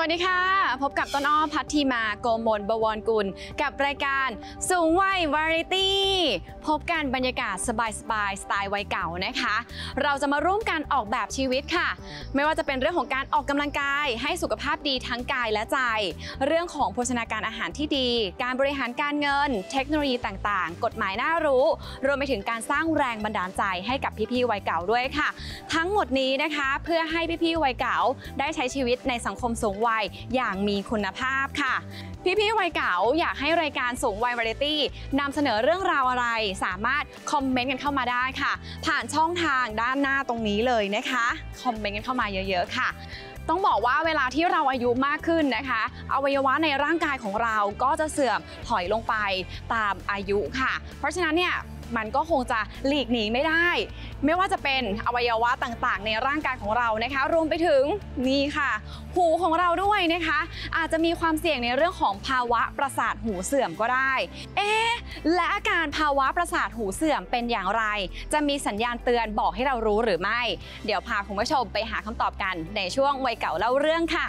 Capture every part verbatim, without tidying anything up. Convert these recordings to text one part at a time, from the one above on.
วัสดีค่ะพบกับต้นอ้อพัทธีมาโกมลบวรกุลกับรายการสูงวัยวาไรตี้พบกันบรรยากาศสบายๆ ส, สไตล์วัยเก่านะคะเราจะมาร่วมกันออกแบบชีวิตค่ะไม่ว่าจะเป็นเรื่องของการออกกำลังกายให้สุขภาพดีทั้งกายและใจเรื่องของโภชนาการอาหารที่ดีการบริหารการเงินเทคโนโลยีต่างๆกฎหมายน่ารู้รวมไปถึงการสร้างแรงบันดาลใจให้กับพี่ๆวัยเก่าด้วยค่ะทั้งหมดนี้นะคะเพื่อให้พี่ๆวัยเก่าได้ใช้ชีวิตในสังคมสูงวัยอย่างมีคุณภาพค่ะพี่ๆวัยเก่าอยากให้รายการสูงวัยวาไรตี้นำเสนอเรื่องราวอะไรสามารถคอมเมนต์กันเข้ามาได้ค่ะผ่านช่องทางด้านหน้าตรงนี้เลยนะคะคอมเมนต์กันเข้ามาเยอะๆค่ะต้องบอกว่าเวลาที่เราอายุมากขึ้นนะคะอวัยวะในร่างกายของเราก็จะเสื่อมถอยลงไปตามอายุค่ะเพราะฉะนั้นเนี่ยมันก็คงจะหลีกหนีไม่ได้ไม่ว่าจะเป็นอวัยวะต่างๆในร่างกายของเรานะคะรวมไปถึงนี่ค่ะหูของเราด้วยนะคะอาจจะมีความเสี่ยงในเรื่องของภาวะประสาทหูเสื่อมก็ได้เอ๊ะและอาการภาวะประสาทหูเสื่อมเป็นอย่างไรจะมีสัญญาณเตือนบอกให้เรารู้หรือไม่เดี๋ยวพาคุณผู้ชมไปหาคำตอบกันในช่วงวัยเก่าเล่าเรื่องค่ะ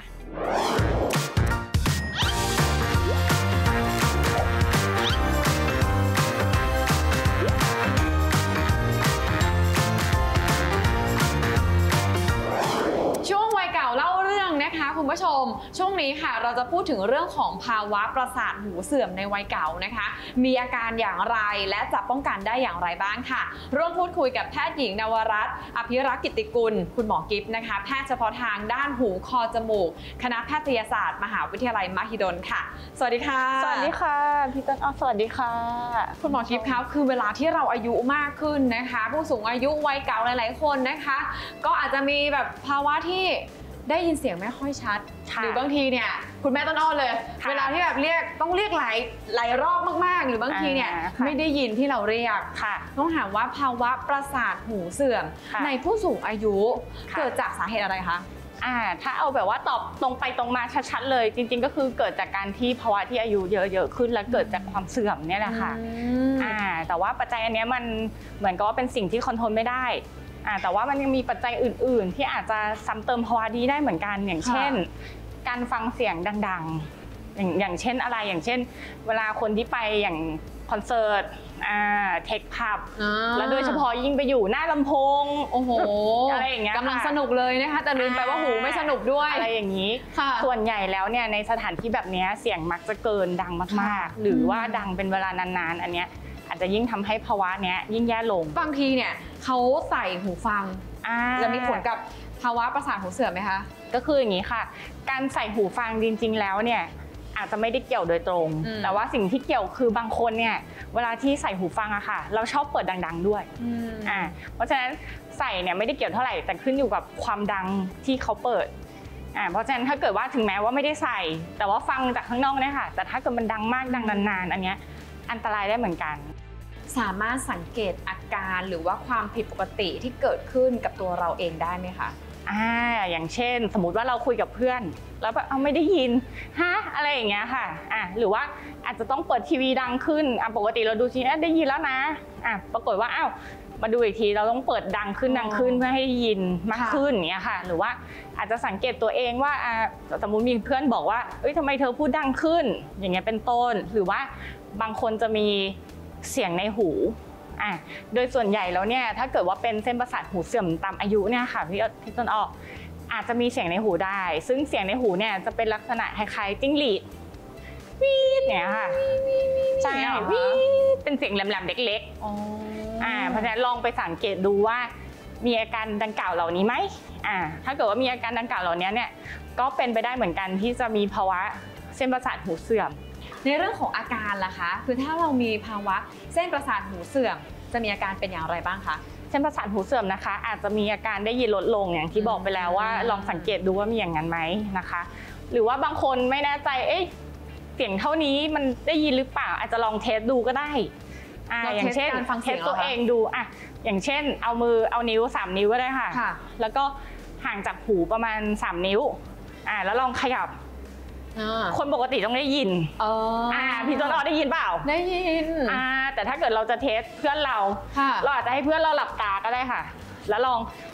ช่วงวัยเก่าเล่าเรื่องนะคะคุณผู้ชมช่วงนี้ค่ะเราจะพูดถึงเรื่องของภาวะประสาทหูเสื่อมในวัยเก่านะคะมีอาการอย่างไรและจะป้องกันได้อย่างไรบ้างค่ะร่วมพูดคุยกับแพทย์หญิงนวรัตน์อภิรักษ์กิตติกุลคุณหมอกิฟต์นะคะแพทย์เฉพาะทางด้านหูคอจมูกคณะแพทยศาสตร์มหาวิทยาลัยมหิดลค่ะสวัสดีค่ะสวัสดีค่ะพี่ต้นอ้อสวัสดีค่ะคุณหมอกิฟต์ครับคือเวลาที่เราอายุมากขึ้นนะคะผู้สูงอายุวัยเก่าหลายๆคนนะคะก็อาจจะมีแบบภาวะที่ได้ยินเสียงไม่ค่อยชัดหรือบางทีเนี่ยคุณแม่ต้นอ้อเลยเวลาที่แบบเรียกต้องเรียกหลายหลายรอบมากๆหรือบางทีเนี่ยไม่ได้ยินที่เราเรียกต้องถามว่าภาวะประสาทหูเสื่อมในผู้สูงอายุเกิดจากสาเหตุอะไรคะอ่าถ้าเอาแบบว่าตอบตรงไปตรงมาชัดๆเลยจริงๆก็คือเกิดจากการที่ภาวะที่อายุเยอะๆขึ้นและเกิดจากความเสื่อมเนี่ยแหละค่ะอ่าแต่ว่าปัจจัยอันนี้มันเหมือนกับว่าเป็นสิ่งที่คอนโทรลไม่ได้อ่าแต่ว่ามันยังมีปัจจัยอื่นๆที่อาจจะซ้ำเติมภาวะนี้ได้เหมือนกันอย่างเช่นการฟังเสียงดังๆอย่างอย่างเช่นอะไรอย่างเช่นเวลาคนที่ไปอย่างคอนเสิร์ตอ่าเทคผับแล้วโดยเฉพาะยิ่งไปอยู่หน้าลำโพงโอ้โหอะไรอย่างเงี้ยกำลังสนุกเลยนะคะแต่ลืมไปว่าหูไม่สนุกด้วยอะไรอย่างนี้ส่วนใหญ่แล้วเนี่ยในสถานที่แบบนี้เสียงมักจะเกินดังมากๆหรือว่าดังเป็นเวลานานๆอันเนี้ยอาจจะยิ่งทำให้ภาวะเนี้ยยิ่งแย่ลงบางทีเนี่ยเขาใส่หูฟังจะมีผลกับภาวะประสาทหูเสื่อมไหมคะก็คืออย่างนี้ค่ะการใส่หูฟังจริงๆแล้วเนี่ยอาจจะไม่ได้เกี่ยวโดยตรงแต่ว่าสิ่งที่เกี่ยวคือบางคนเนี่ยเวลาที่ใส่หูฟังอะค่ะเราชอบเปิดดังๆด้วยอ่าเพราะฉะนั้นใส่เนี่ยไม่ได้เกี่ยวเท่าไหร่แต่ขึ้นอยู่กับความดังที่เขาเปิดอ่าเพราะฉะนั้นถ้าเกิดว่าถึงแม้ว่าไม่ได้ใส่แต่ว่าฟังจากข้างนอกเนี่ยค่ะแต่ถ้าเกิดมันดังมากดังนานๆอันเนี้ยอันตรายได้เหมือนกันสามารถสังเกตอาการหรือว่าความผิดปกติที่เกิดขึ้นกับตัวเราเองได้ไหมคะอ่าอย่างเช่นสมมุติว่าเราคุยกับเพื่อนแล้วแบบเอาไม่ได้ยินฮะอะไรอย่างเงี้ยค่ะอ่าหรือว่าอาจจะต้องเปิดทีวีดังขึ้นอ่ะปกติเราดูทีนี้ได้ยินแล้วนะอ่ะปรากฏว่าอ้าวมาดูอีกทีเราต้องเปิดดังขึ้นดังขึ้นเพื่อให้ยินมากขึ้นอย่างเงี้ยค่ะหรือว่าอาจจะสังเกตตัวเองว่าอ่าสมมุติมีเพื่อนบอกว่าเอ้ยทำไมเธอพูดดังขึ้นอย่างเงี้ยเป็นต้นหรือว่าบางคนจะมีเสียงในหูอ่ะโดยส่วนใหญ่แล้วเนี่ยถ้าเกิดว่าเป็นเส้นประสาทหูเสื่อมตามอายุเนี่ยค่ะพี่พี่ต้นอ้ออาจจะมีเสียงในหูได้ซึ่งเสียงในหูเนี่ยจะเป็นลักษณะคล้ายๆจิ้งหรีดวีดเนี่ยค่ะใช่วีดเป็นเสียงแหลมๆเล็กๆอ่าเพราะฉะนั้นลองไปสังเกตดูว่ามีอาการดังกล่าวเหล่านี้ไหมอ่าถ้าเกิดว่ามีอาการดังกล่าวเหล่านี้เนี่ยก็เป็นไปได้เหมือนกันที่จะมีภาวะเส้นประสาทหูเสื่อมในเรื่องของอาการล่ะคะคือถ้าเรามีภาวะเส้นประสาทหูเสื่อมจะมีอาการเป็นอย่างไรบ้างคะเส้นประสาทหูเสื่อมนะคะอาจจะมีอาการได้ยินลดลงอย่างที่บอกไปแล้วว่าลองสังเกตดูว่ามีอย่างนั้นไหมนะคะหรือว่าบางคนไม่แน่ใจเอ๊ะเสียงเท่านี้มันได้ยินหรือเปล่าอาจจะลองเทสดูก็ได้อ่าอย่างเช่นเทสตัวเองดูอ่ะอย่างเช่นเอามือเอานิ้วสามนิ้วก็ได้ค่ะแล้วก็ห่างจากหูประมาณสามนิ้วอ่าแล้วลองขยับคนปกติต้องได้ยินอ่าพี่ต้นอ้อได้ยินเปล่าได้ยินอ่าแต่ถ้าเกิดเราจะเทสเพื่อนเราเราอาจจะให้เพื่อนเราหลับตาก็ได้ค่ะแล้วลอง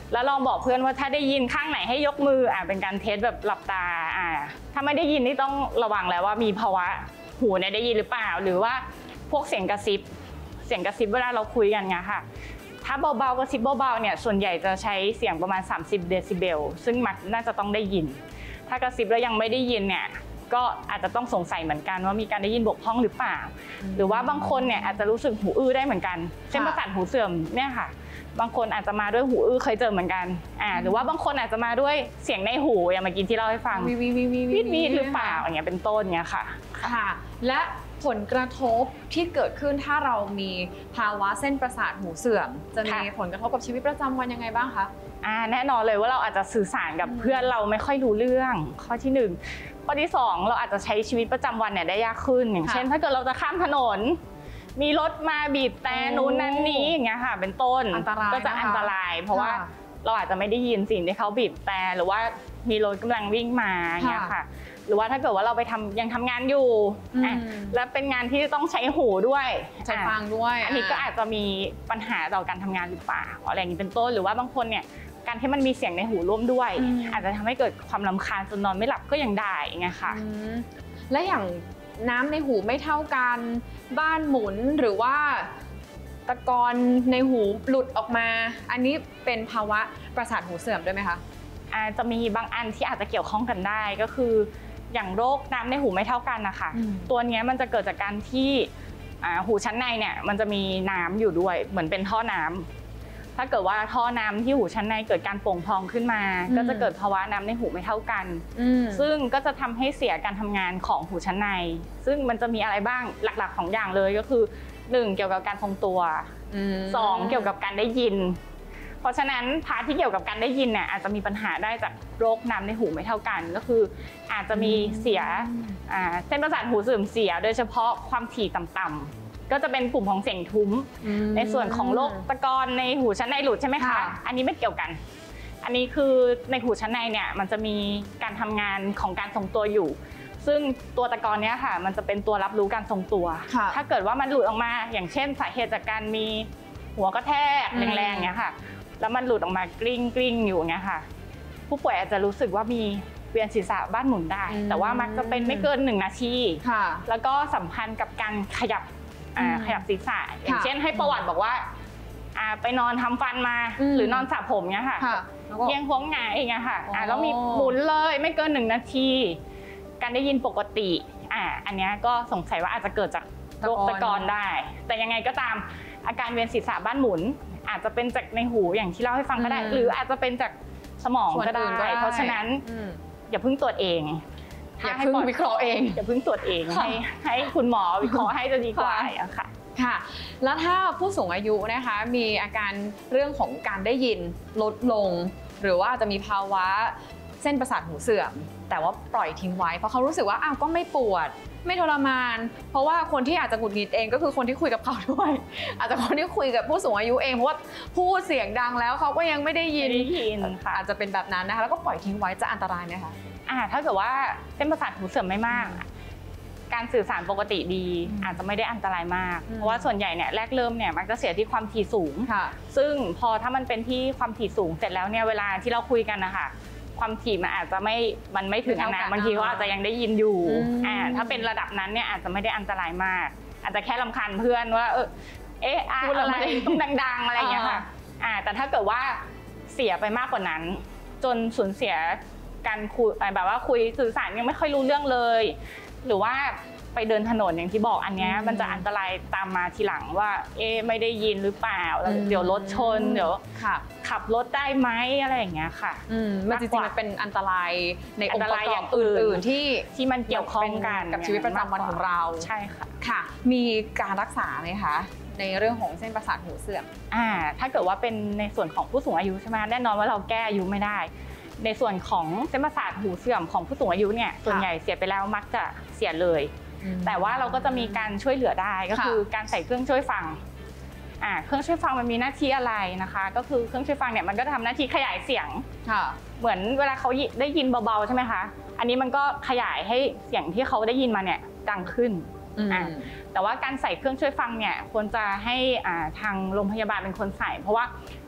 แล้วลองบอกเพื่อนว่าถ้าได้ยินข้างไหนให้ยกมืออ่าเป็นการเทสแบบหลับตาอ่าถ้าไม่ได้ยินนี่ต้องระวังแล้วว่ามีภาวะหูเนี่ยได้ยินหรือเปล่าหรือว่าพวกเสียงกระซิบเสียงกระซิบเวลาเราคุยกันไงค่ะถ้าเบาๆกระซิบเบาๆเนี่ยส่วนใหญ่จะใช้เสียงประมาณสามสิบเดซิเบลซึ่งมักน่าจะต้องได้ยินถ้ากระซิบแล้วยังไม่ได้ยินเนี่ยก็อาจจะต้องสงสัยเหมือนกันว่ามีการได้ยินบกพร่องหรือเปล่าหรือว่าบางคนเนี่ยอาจจะรู้สึกหูอื้อได้เหมือนกันเส้นประสาทหูเสื่อมเนี่ยค่ะบางคนอาจจะมาด้วยหูอื้อเคยเจอเหมือนกันอ่าหรือว่าบางคนอาจจะมาด้วยเสียงในหูอย่างเมื่อกี้ที่เล่าให้ฟังวีวีวีวีวีดวีดหรือเปล่าอย่างเงี้ยเป็นต้นเงี้ยค่ะค่ะและผลกระทบที่เกิดขึ้นถ้าเรามีภาวะเส้นประสาทหูเสื่อมจะมีผลกระทบกับชีวิตประจำวันยังไงบ้างคะอ่าแน่นอนเลยว่าเราอาจจะสื่อสารกับเพื่อนเราไม่ค่อยรู้เรื่องข้อที่หนึ่งข้อที่สองเราอาจจะใช้ชีวิตประจำวันเนี่ยได้ยากขึ้นอย่างเช่นถ้าเกิดเราจะข้ามถนนมีรถมาบีบแต่นู้นนั้นนี้อย่างเงี้ยค่ะเป็นต้นก็จะอันตรายเพราะว่าเราอาจจะไม่ได้ยินสิ่งที่เขาบีบแต่หรือว่ามีรถกำลังวิ่งมาอย่างเงี้ยค่ะหรือว่าถ้าเกิดว่าเราไปทำยังทำงานอยู่แล้วเป็นงานที่ต้องใช้หูด้วยใช้ฟังด้วยอันนี้ก็อาจจะมีปัญหาต่อการทำงานหรือเปล่าอะไรอย่างนี้เป็นต้นหรือว่าบางคนเนี่ยการที่มันมีเสียงในหูร่วมด้วยอาจจะทำให้เกิดความรำคาญจนนอนไม่หลับก็ยังได้ไงค่ะและอย่างน้ำในหูไม่เท่ากันบ้านหมุนหรือว่าตะกอนในหูหลุดออกมาอันนี้เป็นภาวะประสาทหูเสื่อมด้วยไหมคะอาจจะมีบางอันที่อาจจะเกี่ยวข้องกันได้ก็คืออย่างโรคน้ำในหูไม่เท่ากันนะคะตัวนี้มันจะเกิดจากการที่หูชั้นในเนี่ยมันจะมีน้ำอยู่ด้วยเหมือนเป็นท่อน้ำถ้าเกิดว่าท่อน้ำที่หูชั้นในเกิดการโป่งพองขึ้นมาก็จะเกิดภาวะน้ำในหูไม่เท่ากันซึ่งก็จะทำให้เสียการทำงานของหูชั้นในซึ่งมันจะมีอะไรบ้างหลักๆสองอย่างเลยก็คือหนึ่งเกี่ยวกับการทรงตัวสองเกี่ยวกับการได้ยินเพราะฉะนั้นพาร์ทที่เกี่ยวกับการได้ยินเนี่ยอาจจะมีปัญหาได้จากโรคน้ำในหูไม่เท่ากันก็คืออาจจะมีเสียเส้นประสาทหูเสื่อมเสียโดยเฉพาะความถี่ต่ำๆก็จะเป็นกลุ่มของเสียงทุ้มในส่วนของโรคตะกอนในหูชั้นในหลุดใช่ไหมคะอันนี้ไม่เกี่ยวกันอันนี้คือในหูชั้นในเนี่ยมันจะมีการทำงานของการทรงตัวอยู่ซึ่งตัวตะกอนเนี้ยค่ะมันจะเป็นตัวรับรู้การทรงตัวถ้าเกิดว่ามันหลุดออกมาอย่างเช่นสาเหตุจากการมีหัวกระแทกแรงๆเนี้ยค่ะแล้วมันหลุดออกมากลิ้งกลิ้งอยู่เงี้ยค่ะผู้ป่วยอาจจะรู้สึกว่ามีเวียนศีรษะบ้านหมุนได้แต่ว่ามักจะเป็นไม่เกินหนึ่งนาทีแล้วก็สัมพันธ์กับการขยับขยับศีรษะอย่างเช่นให้ประวัติบอกว่าไปนอนทำฟันมาหรือนอนสระผมเงี้ยค่ะเอียงหัวหงายอย่างเงี้ยค่ะแล้วมีหมุนเลยไม่เกินหนึ่งนาทีการได้ยินปกติอ่าอันนี้ก็สงสัยว่าอาจจะเกิดจากโรคตะกอนได้แต่ยังไงก็ตามอาการเวียนศีรษะบ้านหมุนอาจจะเป็นจากในหูอย่างที่เล่าให้ฟังก็ได้หรืออาจจะเป็นจากสมองก็ได้เพราะฉะนั้นอย่าเพิ่งตรวจเองอย่าเพิ่งวิเคราะห์เองอย่าเพิ่งตรวจเองให้ให้คุณหมอวิเคราะห์ให้จะดีกว่าค่ะค่ะแล้วถ้าผู้สูงอายุนะคะมีอาการเรื่องของการได้ยินลดลงหรือว่าจะมีภาวะเส้นประสาทหูเสื่อมแต่ว่าปล่อยทิ้งไว้เพราะเขารู้สึกว่าอ้าวก็ไม่ปวดไม่ทรมานเพราะว่าคนที่อาจจะหงุดหงิดเองก็คือคนที่คุยกับเขาด้วยอาจจะคนที่คุยกับผู้สูงอายุเองเพราะว่าพูดเสียงดังแล้วเขาก็ยังไม่ได้ยินอาจจะเป็นแบบนั้นนะคะแล้วก็ปล่อยทิ้งไว้จะอันตรายไหมคะอ่าถ้าเกิดว่าเส้นประสาทหูเสื่อมไม่มากการสื่อสารปกติดีอาจจะไม่ได้อันตรายมากเพราะว่าส่วนใหญ่เนี่ยแรกเริ่มเนี่ยมักจะเสียที่ความถี่สูงซึ่งพอถ้ามันเป็นที่ความถี่สูงเสร็จแล้วเนี่ยเวลาที่เราคุยกันนะคะความถี่มันอาจจะไม่มันไม่ถึงอันนั้นบางทีก็อาจจะยังได้ยินอยู่อ่าถ้าเป็นระดับนั้นเนี่ยอาจจะไม่ได้อันตรายมากอาจจะแค่รำคาญเพื่อนว่าเออเอ๊ะอะไรต้องดังๆอะไรอย่างเงี้ยค่ะอ่าแต่ถ้าเกิดว่าเสียไปมากกว่านั้นจนสูญเสียการคุยแบบว่าคุยสื่อสารยังไม่ค่อยรู้เรื่องเลยหรือว่าไปเดินถนนอย่างที่บอกอันนี้มันจะอันตรายตามมาทีหลังว่าเอ๊ะไม่ได้ยินหรือเปล่าเดี๋ยวรถชนเดี๋ยวขับรถได้ไหมอะไรอย่างเงี้ยค่ะมันจริงๆมันเป็นอันตรายในองค์ประกอบอื่นๆที่ที่มันเกี่ยวข้องกันกับชีวิตประจำวันของเราใช่ค่ะค่ะมีการรักษาไหมคะในเรื่องของเส้นประสาทหูเสื่อมอ่าถ้าเกิดว่าเป็นในส่วนของผู้สูงอายุใช่ไหมแน่นอนว่าเราแก้อายุไม่ได้ในส่วนของเส้นประสาทหูเสื่อมของผู้สูงอายุเนี่ยส่วนใหญ่เสียไปแล้วมักจะเสียเลยแต่ว่าเราก็จะมีการช่วยเหลือได้ก็คือการใส่เครื่องช่วยฟังอ่าเครื่องช่วยฟังมันมีหน้าที่อะไรนะคะก็คือเครื่องช่วยฟังเนี่ยมันก็ทำหน้าที่ขยายเสียงเหมือนเวลาเขาได้ยินเบาๆใช่ไหมคะอันนี้มันก็ขยายให้เสียงที่เขาได้ยินมาเนี่ยดังขึ้นอ่าแต่ว่าการใส่เครื่องช่วยฟังเนี่ยควรจะให้อ่าทางโรงพยาบาลเป็นคนใส่เพราะว่า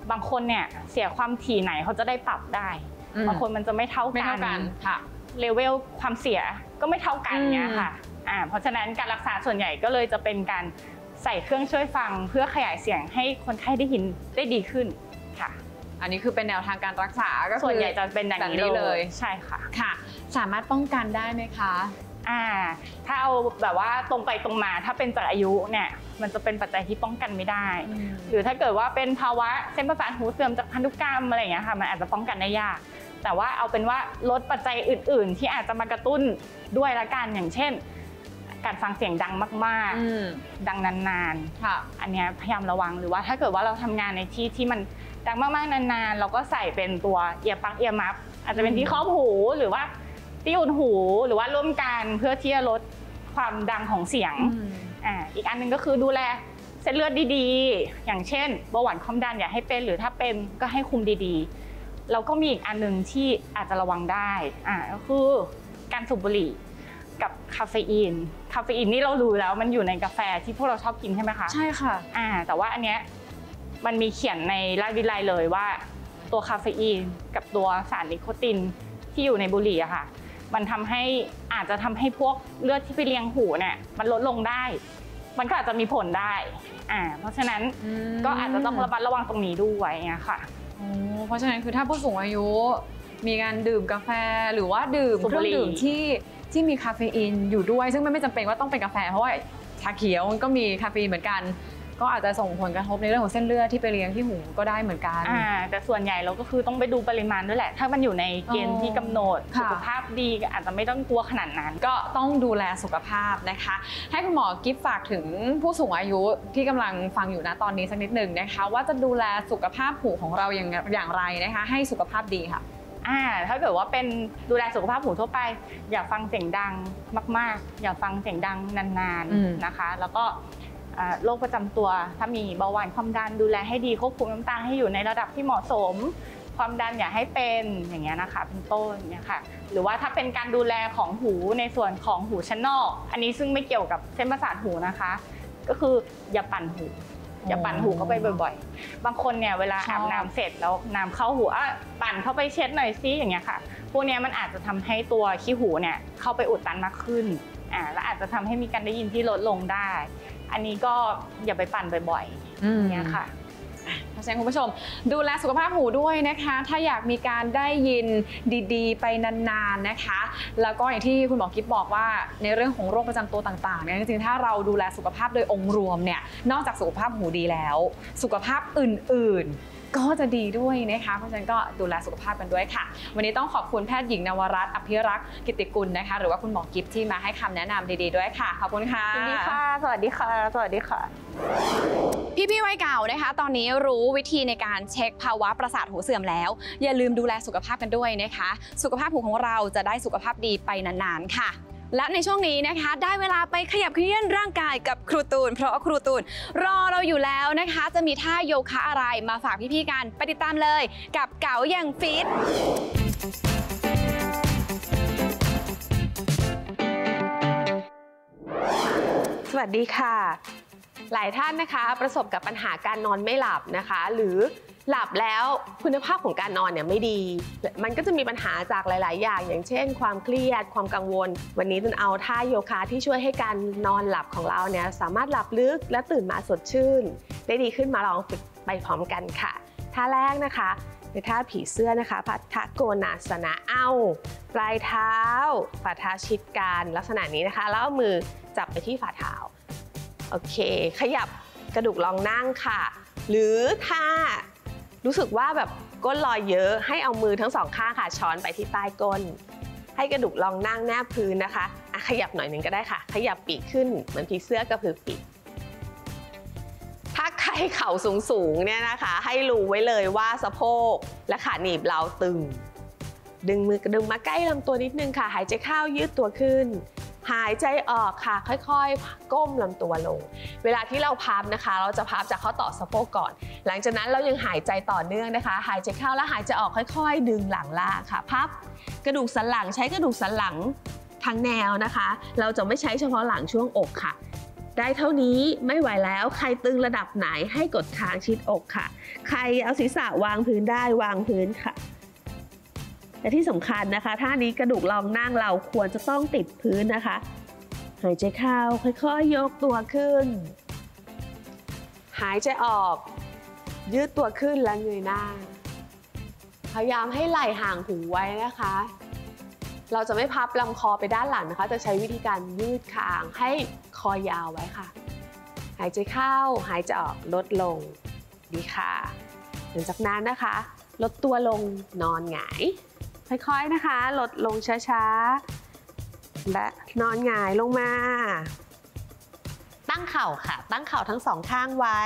บางคนเนี่ยเสียความถี่ไหนเขาจะได้ปรับได้บางคนมันจะไม่เท่าไม่กัเท่ากันนค่ะเลเวลความเสียก็ไม่เท่ากันเนี่ยค่ะอ่าเพราะฉะนั้นการรักษาส่วนใหญ่ก็เลยจะเป็นการใส่เครื่องช่วยฟังเพื่อขยายเสียงให้คนไข้ได้ยินได้ดีขึ้นค่ะอันนี้คือเป็นแนวทางการรักษาก็คือส่วนใหญ่จะเป็นอย่างนี้เลยใช่ค่ะค่ะสามารถป้องกันได้ไหมคะอ่าถ้าเอาแบบว่าตรงไปตรงมาถ้าเป็นจากอายุเนี่ยมันจะเป็นปัจจัยที่ป้องกันไม่ได้หรือถ้าเกิดว่าเป็นภาวะเส้นประสาทหูเสื่อมจากพันธุกรรมอะไรอย่างเงี้ยค่ะมันอาจจะป้องกันได้ยากแต่ว่าเอาเป็นว่าลดปัจจัยอื่นๆที่อาจจะมากระตุ้นด้วยละกันอย่างเช่นการฟังเสียงดังมากๆดังนานๆค่ะอันนี้พยายามระวังหรือว่าถ้าเกิดว่าเราทำงานในที่ที่มันดังมากๆนานๆเราก็ใส่เป็นตัวเอียร์ปลั๊กเอียร์มัฟอาจจะเป็นที่ครอบหูหรือว่าที่อุ่นหูหรือว่าร่วมกันเพื่อที่จะลดความดังของเสียงอ่าอีกอันหนึ่งก็คือดูแลเส้นเลือดดีๆอย่างเช่นเบาหวานความดันอย่าให้เป็นหรือถ้าเป็นก็ให้คุมดีๆแล้วก็มีอีกอันหนึ่งที่อาจจะระวังได้อ่าก็คือการสูบบุหรี่กับคาเฟอีนคาเฟอีนนี่เรารู้แล้วมันอยู่ในกาแฟที่พวกเราชอบกินใช่ไหมคะใช่ค่ะอ่าแต่ว่าอันเนี้ยมันมีเขียนในราชวิทยาลัยเลยว่าตัวคาเฟอีนกับตัวสารนิโคตินที่อยู่ในบุหรี่อะค่ะมันทำให้อาจจะทำให้พวกเลือดที่ไปเลี้ยงหูเนี่ยมันลดลงได้มันก็อาจจะมีผลได้อ่าเพราะฉะนั้นก็อาจจะต้องระมัดระวังตรงนี้ด้วยเงี้ยค่ะเพราะฉะนั้นคือถ้าผู้สูงอายุมีการดื่มกาแฟหรือว่าดื่มเครื่องดื่มที่ที่มีคาเฟอีนอยู่ด้วยซึ่งไม่จำเป็นว่าต้องเป็นกาแฟเพราะว่าชาเขียวมันก็มีคาเฟอีนเหมือนกันก็อาจจะส่งผลกระทบในเรื่องของเส้นเลือดที่ไปเลี้ยงที่หูก็ได้เหมือนกันอ่าแต่ส่วนใหญ่เราก็คือต้องไปดูปริมาณด้วยแหละถ้ามันอยู่ในเกณฑ์ที่กำหนดสุขภาพดีก็อาจจะไม่ต้องกลัวขนาดนั้นก็ต้องดูแลสุขภาพนะคะให้คุณหมอกิฟต์ฝากถึงผู้สูงอายุที่กำลังฟังอยู่นะตอนนี้สักนิดหนึ่งนะคะว่าจะดูแลสุขภาพหูของเราอย่างอย่างไรนะคะให้สุขภาพดีค่ะอ่าถ้าเกิดว่าเป็นดูแลสุขภาพหูทั่วไปอย่าฟังเสียงดังมากๆอย่าฟังเสียงดังนานๆนะคะแล้วก็โรคประจำตัวถ้ามีเบาหวานความดันดูแลให้ดีควบคุมน้ำตาลให้อยู่ในระดับที่เหมาะสมความดันอย่าให้เป็นอย่างเงี้ยนะคะเป็นต้นเนี่ยค่ะหรือว่าถ้าเป็นการดูแลของหูในส่วนของหูชั้นนอกอันนี้ซึ่งไม่เกี่ยวกับเส้นประสาทหูนะคะก็คืออย่าปั่นหูอย่าปั่นหูเข้าไปบ่อยๆบางคนเนี่ยเวลาอาบน้ำเสร็จแล้วน้ำเข้าหูอ่ะปั่นเข้าไปเช็ดหน่อยซิอย่างเงี้ยค่ะพวกนี้มันอาจจะทำให้ตัวขี้หูเนี่ยเข้าไปอุดตันมากขึ้นอ่าและอาจจะทำให้มีการได้ยินที่ลดลงได้อันนี้ก็อย่าไปปั่นบ่อยๆอย่างเงี้ยค่ะเพราะฉะนั้นคุณผู้ชมดูแลสุขภาพหูด้วยนะคะถ้าอยากมีการได้ยินดีๆไปนานๆนะคะแล้วก็อย่างที่คุณหมอกิ๊บบอกว่าในเรื่องของโรคประจำตัวต่างๆเนี่ยจริงๆถ้าเราดูแลสุขภาพโดยองค์รวมเนี่ยนอกจากสุขภาพหูดีแล้วสุขภาพอื่นๆก็จะดีด้วยนะคะเพราะฉะนั้นก็ดูแลสุขภาพกันด้วยค่ะวันนี้ต้องขอบคุณแพทย์หญิงนวรัตน์อภิรักษ์กิติกุลนะคะหรือว่าคุณหมอกิ๊บที่มาให้คำแนะนำดีๆด้วยค่ะขอบคุณค่ะสวัสดีค่ะสวัสดีค่ะสวัสดีค่ะพี่ๆวัยเก่านะคะตอนนี้รู้วิธีในการเช็คภาวะประสาทหูเสื่อมแล้วอย่าลืมดูแลสุขภาพกันด้วยนะคะสุขภาพหูของเราจะได้สุขภาพดีไปนานๆค่ะและในช่วงนี้นะคะได้เวลาไปขยับเขยื้อนร่างกายกับครูตูนเพราะครูตูนรอเราอยู่แล้วนะคะจะมีท่าโยคะอะไรมาฝากพี่ๆกันไปติดตามเลยกับเก๋าอย่างฟิตสวัสดีค่ะหลายท่านนะคะประสบกับปัญหาการนอนไม่หลับนะคะหรือหลับแล้วคุณภาพของการนอนเนี่ยไม่ดีมันก็จะมีปัญหาจากหลายๆอย่างอย่างเช่นความเครียดความกังวลวันนี้จะเอาท่าโยคะที่ช่วยให้การนอนหลับของเราเนี่ยสามารถหลับลึกและตื่นมาสดชื่นได้ดีขึ้นมาลองฝึกไปพร้อมกันค่ะท่าแรกนะคะในท่าผีเสื้อนะคะพัทธโกนาสนะเอาปลายเท้าฝ่าเท้าชิดกันลักษณะนี้นะคะแล้วเอามือจับไปที่ฝ่าเท้าโอเคขยับกระดูกรองนั่งค่ะหรือถ้ารู้สึกว่าแบบก้นลอยเยอะให้เอามือทั้งสองข้างค่ะช้อนไปที่ใต้ก้นให้กระดูกรองนั่งแนบพื้นนะคะอ่ะขยับหน่อยหนึ่งก็ได้ค่ะขยับปีกขึ้นเหมือนผีเสื้อกระพือปีกถ้าใครเข่าสูงๆเนี่ยนะคะให้รู้ไว้เลยว่าสะโพกและขาหนีบเราตึงดึงมือดึงมาใกล้ลำตัวนิดนึงค่ะหายใจเข้ายืดตัวขึ้นหายใจออกค่ะค่อยๆก้มลำตัวลงเวลาที่เราพับนะคะเราจะพับจากข้อต่อสะโพกก่อนหลังจากนั้นเรายังหายใจต่อเนื่องนะคะหายใจเข้าแล้วหายใจออกค่อยๆดึงหลังล่างค่ะพับกระดูกสันหลังใช้กระดูกสันหลังทั้งแนวนะคะเราจะไม่ใช้เฉพาะหลังช่วงอกค่ะได้เท่านี้ไม่ไหวแล้วใครตึงระดับไหนให้กดค้างชิดอกค่ะใครเอาศีรษะวางพื้นได้วางพื้นค่ะและที่สำคัญนะคะท่านี้กระดูกรองนั่งเราควรจะต้องติดพื้นนะคะหายใจเข้าค่อยๆยกตัวขึ้นหายใจออกยืดตัวขึ้นและเงยหน้าพยายามให้ไหล่ห่างหูไว้นะคะเราจะไม่พับลำคอไปด้านหลังนะคะจะใช้วิธีการยืดคางให้คอยาวไว้ค่ะหายใจเข้าหายใจออกลดลงดีค่ะหลังจากนั้นนะคะลดตัวลงนอนหงายค่อยๆนะคะลดลงช้าๆและนอนหงายลงมาตั้งเข่าค่ะตั้งเข่าทั้งสองข้างไว้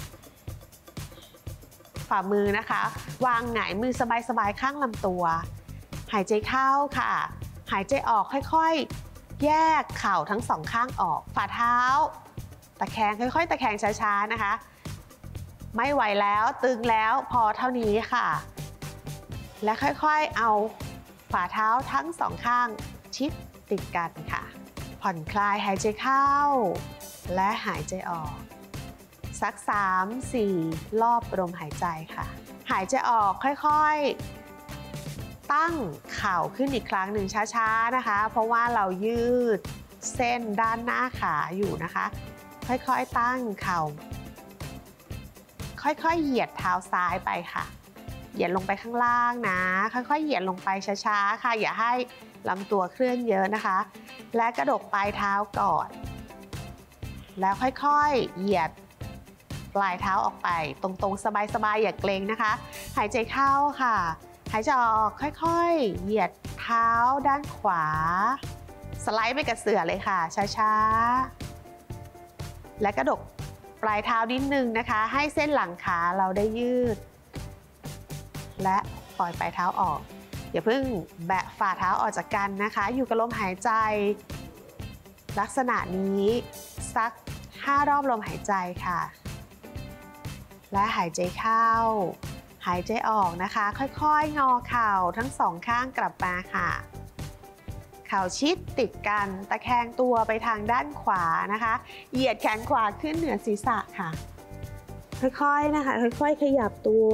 ฝ่ามือนะคะวางหงายมือสบายๆข้างลำตัวหายใจเข้าค่ะหายใจออกค่อยๆแยกเข่าทั้งสองข้างออกฝ่าเท้าตะแคงค่อยๆตะแคงช้าๆนะคะไม่ไหวแล้วตึงแล้วพอเท่านี้ค่ะและค่อยๆเอาฝ่าเท้าทั้งสองข้างชิดติดกันค่ะผ่อนคลายหายใจเข้าและหายใจออกสัก สามถึงสี่ รอบลมหายใจค่ะหายใจออกค่อยๆตั้งเข่าขึ้นอีกครั้งหนึ่งช้าๆนะคะเพราะว่าเรายืดเส้นด้านหน้าขาอยู่นะคะค่อยๆตั้งเข่าค่อยๆเหยียดเท้าซ้ายไปค่ะเหยียดลงไปข้างล่างนะค่อยๆเหยียดลงไปช้าๆค่ะอย่าให้ลำตัวเคลื่อนเยอะนะคะและกระดกปลายเท้าก่อนแล้วค่อยๆเหยียดปลายเท้าออกไปตรงๆสบายๆอย่าเกร็งนะคะหายใจเข้าค่ะหายใจออกค่อยๆเหยียดเท้าด้านขวาสไลด์ไปกับเสื่อเลยค่ะช้าๆและกระดกปลายเท้านิดนึงนะคะให้เส้นหลังขาเราได้ยืดและปล่อยปลายเท้าออกอย่าเพิ่งแบะฝ่าเท้าออกจากกันนะคะอยู่กับลมหายใจลักษณะนี้สักห้ารอบลมหายใจค่ะและหายใจเข้าหายใจออกนะคะค่อยๆงอเข่าทั้งสองข้างกลับมาค่ะเข่าชิดติดกันตะแคงตัวไปทางด้านขวานะคะเหยียดแขนขวาขึ้นเหนือศีรษะค่ะค่อยๆนะคะค่อยๆขยับตัว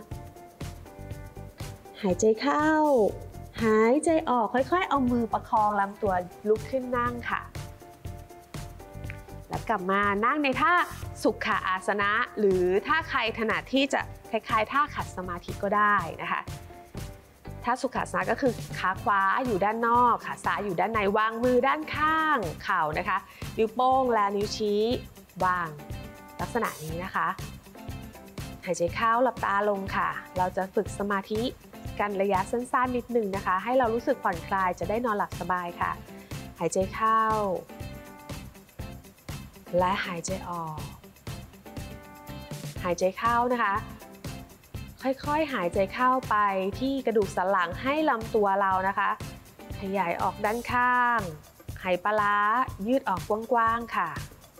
หายใจเข้าหายใจออกค่อยๆเอามือประคองลำตัวลุกขึ้นนั่งค่ะแล้วกลับมานั่งในท่าสุขอาสนะหรือถ้าใครถนัดที่จะคล้ายๆท่าขัดสมาธิก็ได้นะคะท่าสุขอาสนะก็คือขาขวาอยู่ด้านนอกขาซ้ายอยู่ด้านในวางมือด้านข้างเข่านะคะนิ้วโป้งและนิ้วชี้วางลักษณะนี้นะคะหายใจเข้าหลับตาลงค่ะเราจะฝึกสมาธิกันระยะสั้นๆนิดหนึ่งนะคะให้เรารู้สึกผ่อนคลายจะได้นอนหลับสบายค่ะหายใจเข้าและหายใจออกหายใจเข้านะคะค่อยๆหายใจเข้าไปที่กระดูกสันหลังให้ลำตัวเรานะคะขยายออกด้านข้างไหปลาร้ายืดออกกว้างๆค่ะ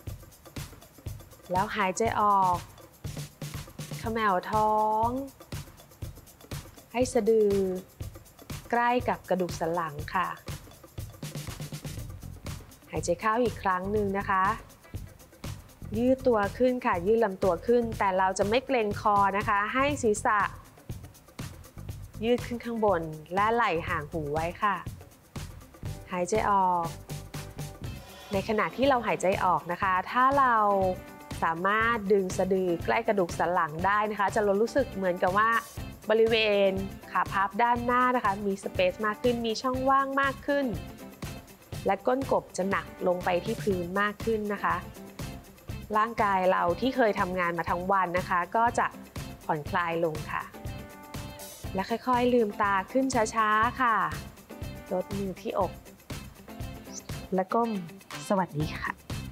แล้วหายใจออกเขม่าท้องให้สะดือใกล้กับกระดูกสันหลังค่ะหายใจเข้าอีกครั้งหนึ่งนะคะยืดตัวขึ้นค่ะยืดลำตัวขึ้นแต่เราจะไม่เกร็งคอนะคะให้ศีรษะยืดขึ้นข้างบนและไหล่ห่างหูไว้ค่ะหายใจออกในขณะที่เราหายใจออกนะคะถ้าเราสามารถดึงสะดือใกล้กระดูกสันหลังได้นะคะจะรู้สึกเหมือนกับว่าบริเวณขาพับด้านหน้านะคะมีสเปซมากขึ้นมีช่องว่างมากขึ้นและก้นกบจะหนักลงไปที่พื้นมากขึ้นนะคะร่างกายเราที่เคยทำงานมาทั้งวันนะคะก็จะผ่อนคลายลงค่ะและค่อยๆลืมตาขึ้นช้าๆค่ะลดมือที่อกและก้มสวัสดีค่ะ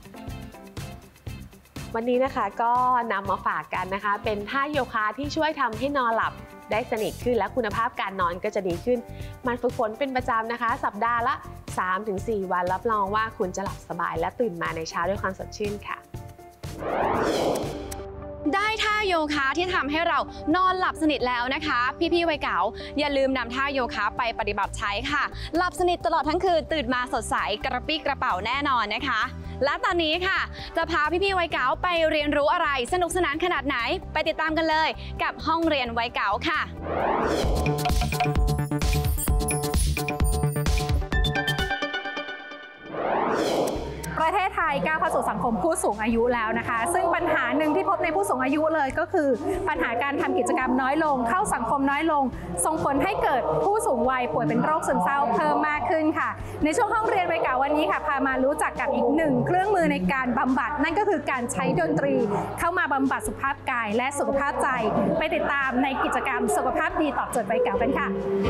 วันนี้นะคะก็นำมาฝากกันนะคะเป็นท่าโยคะที่ช่วยทำให้นอนหลับได้สนิทขึ้นและคุณภาพการนอนก็จะดีขึ้นมันฝึกฝนเป็นประจำนะคะสัปดาห์ละ สามถึงสี่ วันรับรองว่าคุณจะหลับสบายและตื่นมาในเช้าด้วยความสดชื่นค่ะได้ท่าโยคะที่ทำให้เรานอนหลับสนิทแล้วนะคะ พี่ๆวัยเก๋าอย่าลืมนำท่าโยคะไปปฏิบัติใช้ค่ะหลับสนิทตลอดทั้งคืนตื่นมาสดใสกระปรี้กระเป๋าแน่นอนนะคะ และตอนนี้ค่ะจะพาพี่ๆวัยเก๋าไปเรียนรู้อะไรสนุกสนานขนาดไหนไปติดตามกันเลยกับห้องเรียนวัยเก๋าค่ะประเทศไทยก้าวเข้าสู่สังคมผู้สูงอายุแล้วนะคะซึ่งปัญหาหนึ่งที่พบในผู้สูงอายุเลยก็คือปัญหาการทำกิจกรรมน้อยลงเข้าสังคมน้อยลงส่งผลให้เกิดผู้สูงวัยป่วยเป็นโรคซึมเศร้าเพิ่มมากขึ้นค่ะในช่วงห้องเรียนวัยเก่าวันนี้ค่ะพามารู้จักกับอีกหนึ่งเครื่องมือในการบำบัดนั่นก็คือการใช้ดนตรีเข้ามาบำบัดสุขภาพกายและสุขภาพใจไปติดตามในกิจกรรมสุขภาพดีตอบโจทย์วัยเก่ากันค่ะ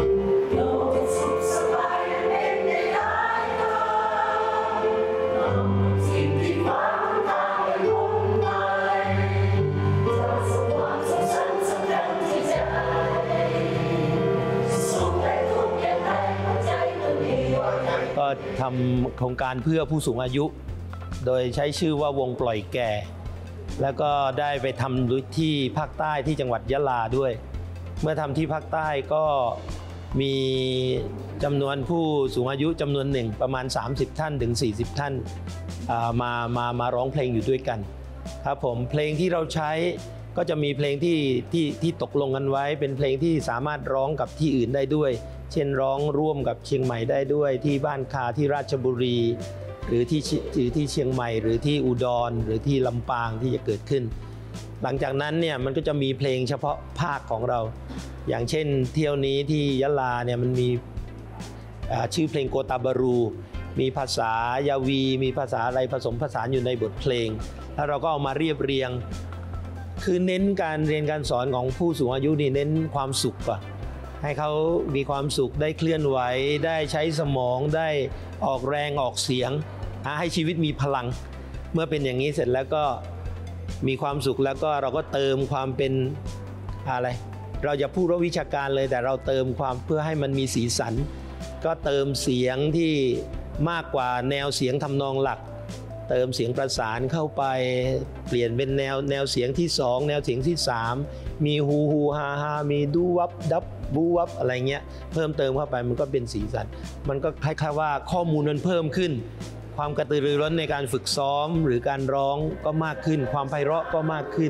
ก็ทำโครงการเพื่อผู้สูงอายุ โดยใช้ชื่อว่าวงปล่อยแก่แล้วก็ได้ไปทำที่ภาคใต้ที่จังหวัดยะลาด้วยเมื่อทำที่ภาคใต้ก็มีจำนวนผู้สูงอายุจำนวนหนึ่งประมาณสามสิบท่านถึงสี่สิบท่านมามามาร้องเพลงอยู่ด้วยกันครับผมเพลงที่เราใช้ก็จะมีเพลงที่ที่ที่ตกลงกันไว้เป็นเพลงที่สามารถร้องกับที่อื่นได้ด้วยเช่นร้องร่วมกับเชียงใหม่ได้ด้วยที่บ้านคาที่ราชบุรีหรือที่หรือที่เชียงใหม่หรือที่อุดรหรือที่ลำปางที่จะเกิดขึ้นหลังจากนั้นเนี่ยมันก็จะมีเพลงเฉพาะภาคของเราอย่างเช่นเที่ยวนี้ที่ยะลาเนี่ยมันมีชื่อเพลงโกตาบารูมีภาษายาวีมีภาษาอะไรผสมผสานอยู่ในบทเพลงแล้วเราก็เอามาเรียบเรียงคือเน้นการเรียนการสอนของผู้สูงอายุนี่เน้นความสุขก่อนให้เขามีความสุขได้เคลื่อนไหวได้ใช้สมองได้ออกแรงออกเสียงให้ชีวิตมีพลังเมื่อเป็นอย่างนี้เสร็จแล้วก็มีความสุขแล้วก็เราก็เติมความเป็นอะไรเราจะพูดว่าวิชาการเลยแต่เราเติมความเพื่อให้มันมีสีสันก็เติมเสียงที่มากกว่าแนวเสียงทำนองหลักเติมเสียงประสานเข้าไปเปลี่ยนเป็นแนวแนวเสียงที่สองแนวเสียงที่สามมีฮูฮูฮาฮามีดูวับดับบูวับอะไรเงี้ยเพิ่มเติมเข้าไปมันก็เป็นสีสันมันก็คล้ายๆว่าข้อมูลมันเพิ่มขึ้นความกระตือรือร้นในการฝึกซ้อมหรือการร้องก็มากขึ้นความไพเราะก็มากขึ้น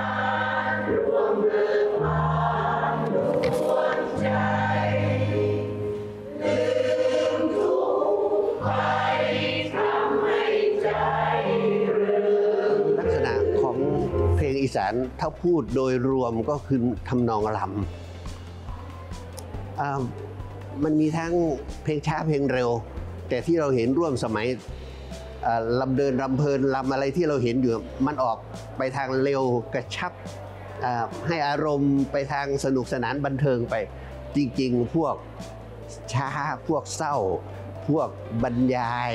ลักษณะของเพลงอีสานถ้าพูดโดยรวมก็คือทำนองรำมันมีทั้งเพลงช้าเพลงเร็วแต่ที่เราเห็นร่วมสมัยลำเดินรำเพลินรำอะไรที่เราเห็นอยู่มันออกไปทางเร็วกระชับให้อารมณ์ไปทางสนุกสนานบันเทิงไปจริงๆพวกช้าพวกเศร้าพวกบรรยาย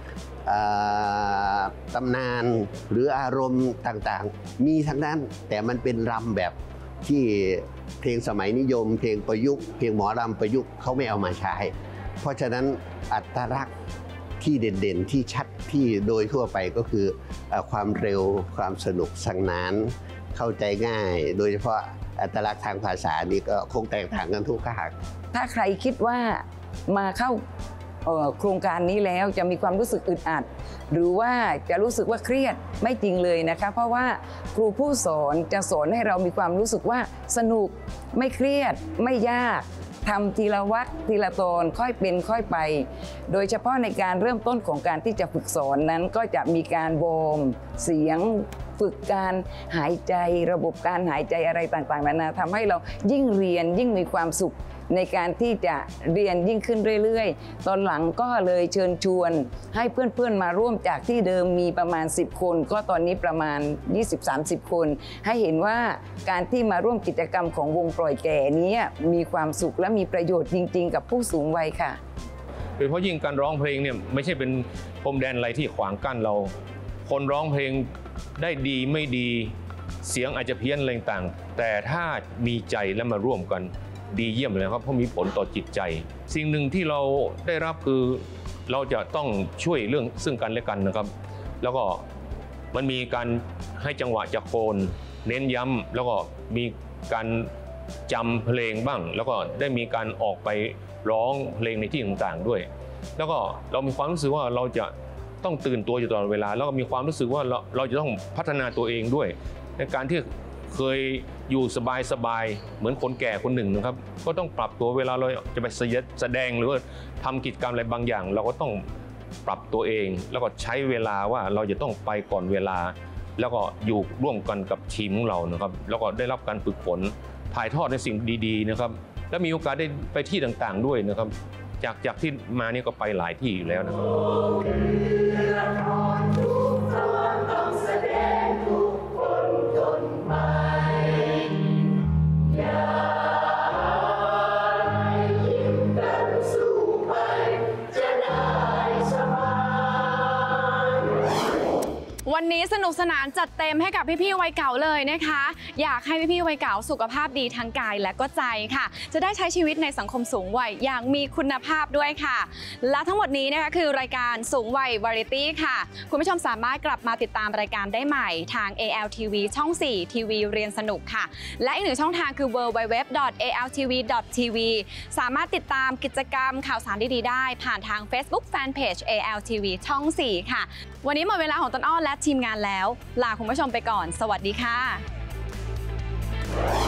ตำนานหรืออารมณ์ต่างๆมีทั้งนั้นแต่มันเป็นรำแบบที่เพลงสมัยนิยมเพลงประยุกต์เพลงหมอรำประยุกต์เขาไม่เอามาใช้เพราะฉะนั้นอัตลักษณ์ที่เด่นๆที่ชัดที่โดยทั่วไปก็คือความเร็วความสนุกสนานเข้าใจง่ายโดยเฉพาะอัตลักษณ์ทางภาษานี่ก็คงแตกต่างกันทุกภาคถ้าใครคิดว่ามาเข้าโครงการนี้แล้วจะมีความรู้สึกอึดอัดหรือว่าจะรู้สึกว่าเครียดไม่จริงเลยนะคะเพราะว่าครูผู้สอนจะสอนให้เรามีความรู้สึกว่าสนุกไม่เครียดไม่ยากทำทีละวัดทีละตอนค่อยเป็นค่อยไปโดยเฉพาะในการเริ่มต้นของการที่จะฝึกสอนนั้นก็จะมีการวอร์มเสียงฝึกการหายใจระบบการหายใจอะไรต่างๆนานาทำให้เรายิ่งเรียนยิ่งมีความสุขในการที่จะเรียนยิ่งขึ้นเรื่อยๆตอนหลังก็เลยเชิญชวนให้เพื่อนๆมาร่วมจากที่เดิมมีประมาณสิบคนก็ตอนนี้ประมาณ ยี่สิบถึงสามสิบ คนให้เห็นว่าการที่มาร่วมกิจกรรมของวงปล่อยแก่นี้มีความสุขและมีประโยชน์จริงๆกับผู้สูงวัยค่ะโดยเฉพาะยิ่งการร้องเพลงเนี่ยไม่ใช่เป็นพรมแดนอะไรที่ขวางกั้นเราคนร้องเพลงได้ดีไม่ดีเสียงอาจจะเพี้ยนอะไรต่างแต่ถ้ามีใจและมาร่วมกันดีเยี่ยมเลยครับเพราะมีผลต่อจิตใจสิ่งหนึ่งที่เราได้รับคือเราจะต้องช่วยเรื่องซึ่งกันและกันนะครับแล้วก็มันมีการให้จังหวะจากโคนเน้นย้ำแล้วก็มีการจำเพลงบ้าง แล้วก็ได้มีการออกไปร้องเพลงในที่ต่างๆด้วย แล้วก็เรามีความรู้สึกว่าเราจะต้องตื่นตัวอยู่ตลอดเวลาแล้วก็มีความรู้สึกว่าเราเราจะต้องพัฒนาตัวเองด้วยในการที่เคยอยู่สบายๆเหมือนคนแก่คนหนึ่งนะครับก็ต้องปรับตัวเวลาเราจะไปแสดงหรือว่าทำกิจกรรมอะไรบางอย่างเราก็ต้องปรับตัวเองแล้วก็ใช้เวลาว่าเราจะต้องไปก่อนเวลาแล้วก็อยู่ร่วมกันกับทีมของเรานะครับแล้วก็ได้รับการฝึกฝนถ่ายทอดในสิ่งดีๆนะครับและมีโอกาสได้ไปที่ต่างๆด้วยนะครับจากจากที่มานี่ก็ไปหลายที่อยู่แล้วนะครับวันนี้สนุกสนานจัดเต็มให้กับพี่ๆวัยเก่าเลยนะคะอยากให้พี่ๆวัยเก่าสุขภาพดีทั้งกายและก็ใจค่ะจะได้ใช้ชีวิตในสังคมสูงวัยอย่างมีคุณภาพด้วยค่ะและทั้งหมดนี้นะคะคือรายการสูงวัยวาไรตี้ค่ะคุณผู้ชมสามารถกลับมาติดตามรายการได้ใหม่ทาง เอ แอล ที วี ช่อง สี่ ทีวีเรียนสนุกค่ะและอีกหนึ่งช่องทางคือ ดับเบิลยู ดับเบิลยู ดับเบิลยู ดอท เอ แอล ที วี ดอท ที วี สามารถติดตามกิจกรรมข่าวสารดีๆได้ผ่านทาง Facebook Fanpage เอ แอล ที วี ช่อง สี่ ค่ะวันนี้หมดเวลาของต้นอ้อและทีมงานแล้วลาคุณผู้ชมไปก่อนสวัสดีค่ะ